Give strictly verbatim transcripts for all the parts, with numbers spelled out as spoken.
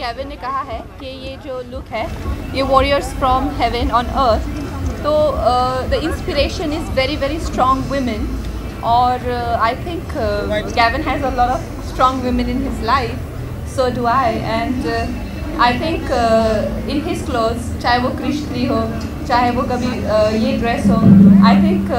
Gavin ने कहा है कि ये जो लुक है ये warriors from heaven on earth, तो the inspiration is very very strong women, और I think Gavin has a lot of strong women in his life, so do I, and I think in his clothes, चाहे वो कृष्ण हो, चाहे वो कभी uh, ये dress हो, I think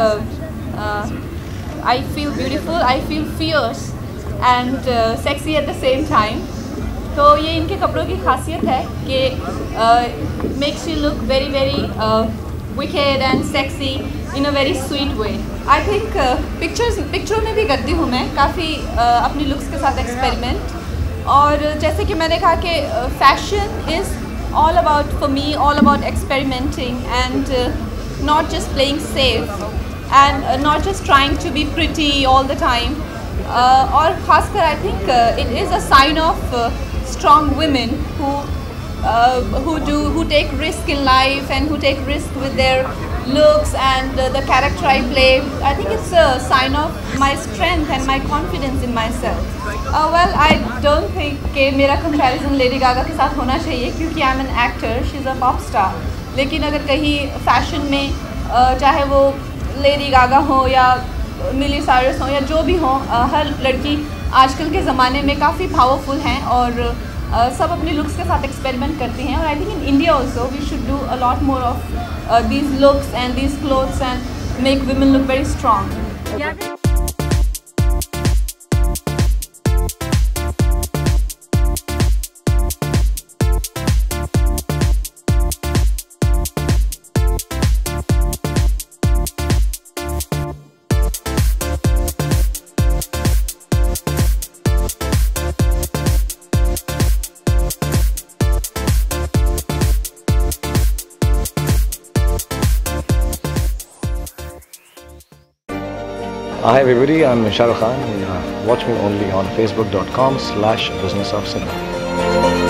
I feel beautiful, I feel fierce and sexy at the same time. तो ये इनके कपड़ों की खासियत है कि makes you look very very wicked and sexy in a very sweet way. I think pictures पिक्चरों में भी करती हूँ मैं काफ़ी uh, अपनी लुक्स के साथ एक्सपेरिमेंट, और जैसे कि मैंने कहा कि fashion is all about for me all about experimenting and not just playing safe and not just trying to be pretty all the time, और ख़ासकर I think it is a sign of strong women who uh, who do who take risk in life and who take risk with their looks and uh, the character I play. I think it's a sign of my strength and my confidence in myself. Uh, well, I don't think कि मेरा comparison Lady Gaga के साथ होना चाहिए क्योंकि I'm an actor, she's a pop star. लेकिन अगर कहीं fashion में uh, चाहे वो Lady Gaga हो या मिली साइरस हो या जो भी हो, uh, हर लड़की आजकल के ज़माने में काफ़ी पावरफुल हैं और uh, सब अपनी लुक्स के साथ एक्सपेरिमेंट करती हैं, और I think in India also we should do a lot more of these looks and these clothes and make women look very strong. Hi everybody, I'm Shah Rukh Khan. Uh, watch me only on facebook dot com slash business of cinema.